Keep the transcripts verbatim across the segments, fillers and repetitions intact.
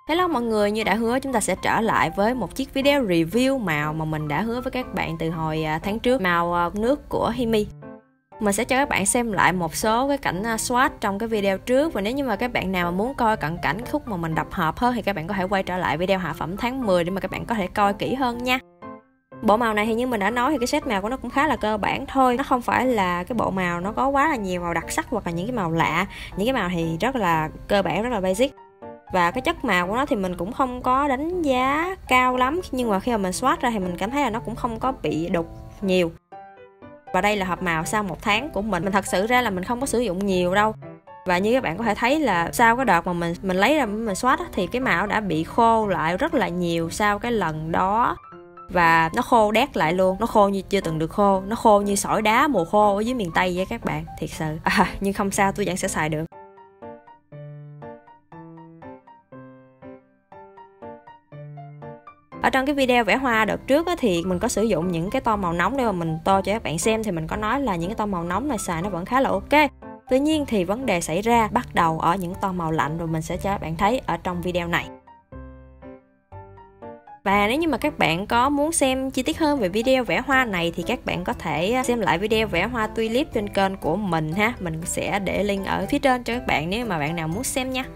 Hello mọi người, như đã hứa chúng ta sẽ trở lại với một chiếc video review màu mà mình đã hứa với các bạn từ hồi tháng trước, màu nước của Himi. Mình sẽ cho các bạn xem lại một số cái cảnh swatch trong cái video trước, và nếu như mà các bạn nào mà muốn coi cận cảnh khúc mà mình đập hộp hơn thì các bạn có thể quay trở lại video hạ phẩm tháng mười để mà các bạn có thể coi kỹ hơn nha. Bộ màu này thì như mình đã nói thì cái set màu của nó cũng khá là cơ bản thôi. Nó không phải là cái bộ màu nó có quá là nhiều màu đặc sắc hoặc là những cái màu lạ. Những cái màu thì rất là cơ bản, rất là basic. Và cái chất màu của nó thì mình cũng không có đánh giá cao lắm, nhưng mà khi mà mình swatch ra thì mình cảm thấy là nó cũng không có bị đục nhiều. Và đây là hộp màu sau một tháng của mình. Mình thật sự ra là mình không có sử dụng nhiều đâu. Và như các bạn có thể thấy là sau cái đợt mà mình mình lấy ra mình swatch thì cái màu đã bị khô lại rất là nhiều sau cái lần đó. Và nó khô đét lại luôn, nó khô như chưa từng được khô, nó khô như sỏi đá mùa khô ở dưới miền Tây vậy các bạn, thiệt sự. À, nhưng không sao, tôi vẫn sẽ xài được. Ở trong cái video vẽ hoa đợt trước á, thì mình có sử dụng những cái tông màu nóng để mà mình tô cho các bạn xem, thì mình có nói là những cái tông màu nóng này xài nó vẫn khá là ok. Tuy nhiên thì vấn đề xảy ra bắt đầu ở những tông màu lạnh, rồi mình sẽ cho các bạn thấy ở trong video này. Và nếu như mà các bạn có muốn xem chi tiết hơn về video vẽ hoa này thì các bạn có thể xem lại video vẽ hoa tulip trên kênh của mình ha. Mình sẽ để link ở phía trên cho các bạn nếu mà bạn nào muốn xem nha.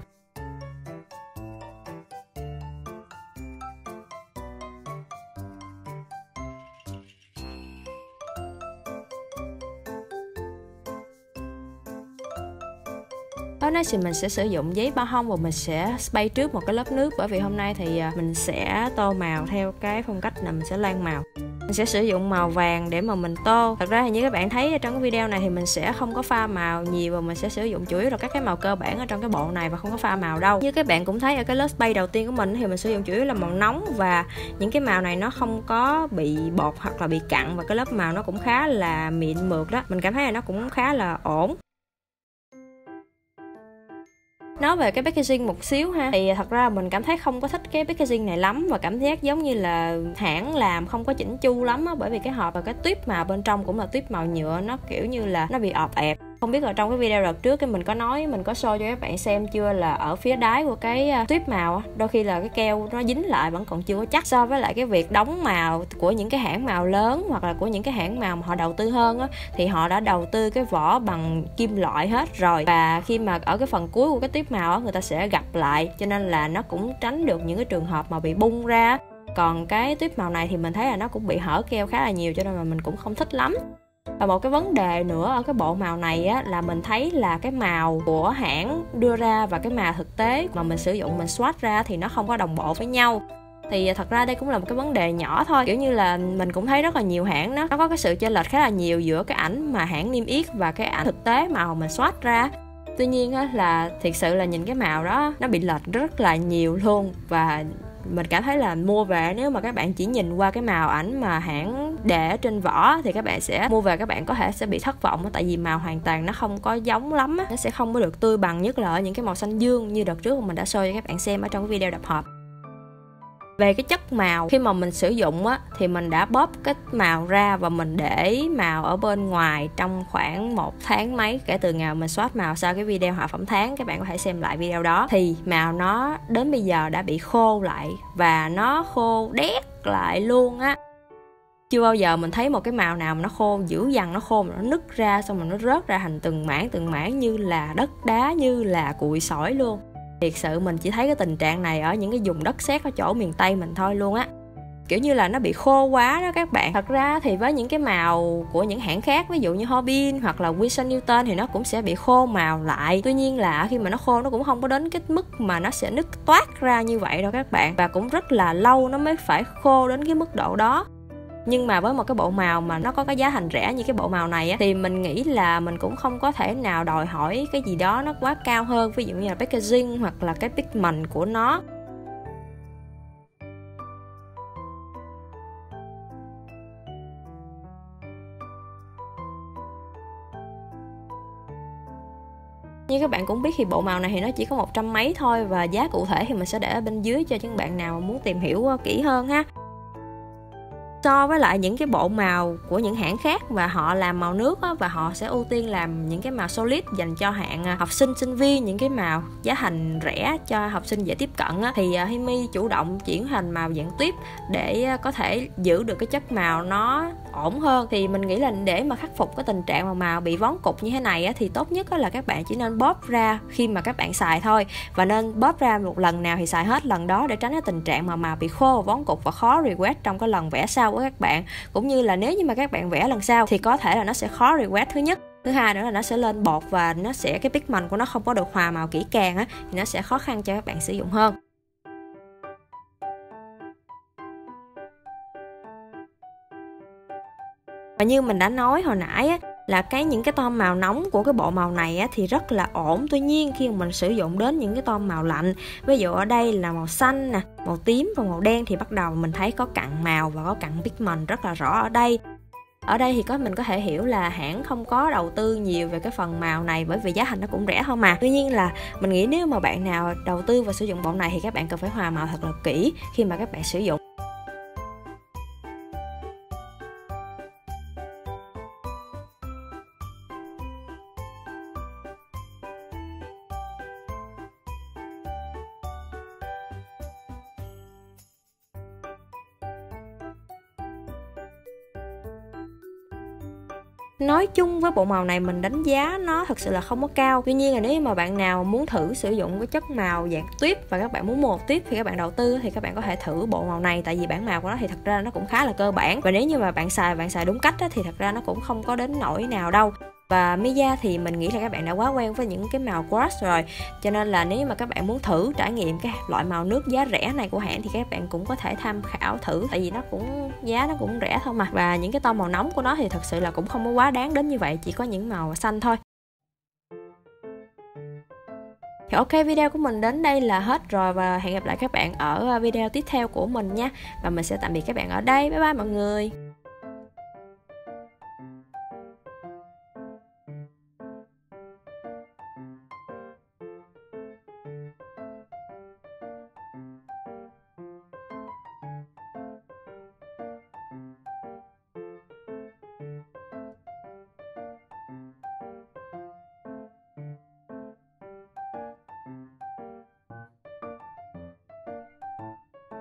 Tối nay thì mình sẽ sử dụng giấy bao hông và mình sẽ spray trước một cái lớp nước, bởi vì hôm nay thì mình sẽ tô màu theo cái phong cách là mình sẽ loang màu. Mình sẽ sử dụng màu vàng để mà mình tô. Thật ra thì như các bạn thấy trong cái video này thì mình sẽ không có pha màu nhiều, và mình sẽ sử dụng chủ yếu là các cái màu cơ bản ở trong cái bộ này và không có pha màu đâu. Như các bạn cũng thấy ở cái lớp spray đầu tiên của mình thì mình sử dụng chủ yếu là màu nóng, và những cái màu này nó không có bị bột hoặc là bị cặn, và cái lớp màu nó cũng khá là mịn mượt đó. Mình cảm thấy là nó cũng khá là ổn. Nói về cái packaging một xíu ha, thì thật ra mình cảm thấy không có thích cái packaging này lắm, và cảm giác giống như là hãng làm không có chỉnh chu lắm á, bởi vì cái hộp và cái tuyếp màu bên trong cũng là tuyếp màu nhựa, nó kiểu như là nó bị ọp ẹp. Không biết ở trong cái video đợt trước cái mình có nói, mình có show cho các bạn xem chưa, là ở phía đáy của cái tuyếp màu đôi khi là cái keo nó dính lại vẫn còn chưa có chắc, so với lại cái việc đóng màu của những cái hãng màu lớn hoặc là của những cái hãng màu mà họ đầu tư hơn á, thì họ đã đầu tư cái vỏ bằng kim loại hết rồi, và khi mà ở cái phần cuối của cái tuyếp màu á, người ta sẽ gặp lại, cho nên là nó cũng tránh được những cái trường hợp mà bị bung ra. Còn cái tuyếp màu này thì mình thấy là nó cũng bị hở keo khá là nhiều, cho nên là mình cũng không thích lắm. Và một cái vấn đề nữa ở cái bộ màu này á, là mình thấy là cái màu của hãng đưa ra và cái màu thực tế mà mình sử dụng, mình swatch ra thì nó không có đồng bộ với nhau. Thì thật ra đây cũng là một cái vấn đề nhỏ thôi, kiểu như là mình cũng thấy rất là nhiều hãng đó, nó có cái sự chênh lệch khá là nhiều giữa cái ảnh mà hãng niêm yết và cái ảnh thực tế màu mình swatch ra. Tuy nhiên á, là thiệt sự là nhìn cái màu đó nó bị lệch rất là nhiều luôn, và mình cảm thấy là mua về nếu mà các bạn chỉ nhìn qua cái màu ảnh mà hãng để trên vỏ thì các bạn sẽ mua về các bạn có thể sẽ bị thất vọng, tại vì màu hoàn toàn nó không có giống lắm, nó sẽ không có được tươi bằng, nhất là ở những cái màu xanh dương như đợt trước mà mình đã show cho các bạn xem ở trong cái video đập hộp. Về cái chất màu, khi mà mình sử dụng á, thì mình đã bóp cái màu ra và mình để màu ở bên ngoài trong khoảng một tháng mấy kể từ ngày mình swatch màu sau cái video hạ phẩm tháng. Các bạn có thể xem lại video đó, thì màu nó đến bây giờ đã bị khô lại và nó khô đét lại luôn á. Chưa bao giờ mình thấy một cái màu nào mà nó khô dữ dằn, nó khô mà nó nứt ra xong rồi nó rớt ra thành từng mảng từng mảng như là đất đá, như là cụi sỏi luôn. Thiệt sự mình chỉ thấy cái tình trạng này ở những cái vùng đất sét ở chỗ miền Tây mình thôi luôn á. Kiểu như là nó bị khô quá đó các bạn. Thật ra thì với những cái màu của những hãng khác, ví dụ như Hobin hoặc là Winsor Newton, thì nó cũng sẽ bị khô màu lại. Tuy nhiên là khi mà nó khô nó cũng không có đến cái mức mà nó sẽ nứt toát ra như vậy đâu các bạn. Và cũng rất là lâu nó mới phải khô đến cái mức độ đó. Nhưng mà với một cái bộ màu mà nó có cái giá thành rẻ như cái bộ màu này á, thì mình nghĩ là mình cũng không có thể nào đòi hỏi cái gì đó nó quá cao hơn, ví dụ như là packaging hoặc là cái pigment của nó. Như các bạn cũng biết thì bộ màu này thì nó chỉ có một trăm mấy thôi, và giá cụ thể thì mình sẽ để ở bên dưới cho những bạn nào muốn tìm hiểu kỹ hơn ha. so với lại những cái bộ màu của những hãng khác và họ làm màu nước á, và họ sẽ ưu tiên làm những cái màu solid dành cho hạng học sinh sinh viên, những cái màu giá thành rẻ cho học sinh dễ tiếp cận á, thì Himi chủ động chuyển thành màu dạng tuyếp để có thể giữ được cái chất màu nó ổn hơn. Thì mình nghĩ là để mà khắc phục cái tình trạng mà màu bị vón cục như thế này á, thì tốt nhất là các bạn chỉ nên bóp ra khi mà các bạn xài thôi, và nên bóp ra một lần nào thì xài hết lần đó để tránh cái tình trạng mà màu bị khô, vón cục và khó request trong cái lần vẽ sau của các bạn. Cũng như là nếu như mà các bạn vẽ lần sau thì có thể là nó sẽ khó request thứ nhất, thứ hai nữa là nó sẽ lên bột và nó sẽ cái pigment của nó không có được hòa màu kỹ càng á, thì nó sẽ khó khăn cho các bạn sử dụng hơn. Và như mình đã nói hồi nãy á, là cái những cái tông màu nóng của cái bộ màu này á, thì rất là ổn. Tuy nhiên khi mà mình sử dụng đến những cái tông màu lạnh, ví dụ ở đây là màu xanh nè, màu tím và màu đen, thì bắt đầu mình thấy có cặn màu và có cặn pigment rất là rõ ở đây. Ở đây thì có mình có thể hiểu là hãng không có đầu tư nhiều về cái phần màu này, bởi vì giá thành nó cũng rẻ thôi mà. Tuy nhiên là mình nghĩ nếu mà bạn nào đầu tư và sử dụng bộ này thì các bạn cần phải hòa màu thật là kỹ khi mà các bạn sử dụng. Nói chung với bộ màu này mình đánh giá nó thật sự là không có cao. Tuy nhiên là nếu mà bạn nào muốn thử sử dụng cái chất màu dạng tuyếp và các bạn muốn mua một tuyếp thì các bạn đầu tư thì các bạn có thể thử bộ màu này, tại vì bản màu của nó thì thật ra nó cũng khá là cơ bản, và nếu như mà bạn xài bạn xài đúng cách á, thì thật ra nó cũng không có đến nỗi nào đâu. Và Miya thì mình nghĩ là các bạn đã quá quen với những cái màu brush rồi, cho nên là nếu mà các bạn muốn thử trải nghiệm cái loại màu nước giá rẻ này của hãng thì các bạn cũng có thể tham khảo thử, tại vì nó cũng giá nó cũng rẻ thôi mà. Và những cái tông màu nóng của nó thì thật sự là cũng không có quá đáng đến như vậy, chỉ có những màu xanh thôi. Thì ok, video của mình đến đây là hết rồi, và hẹn gặp lại các bạn ở video tiếp theo của mình nha. Và mình sẽ tạm biệt các bạn ở đây. Bye bye mọi người.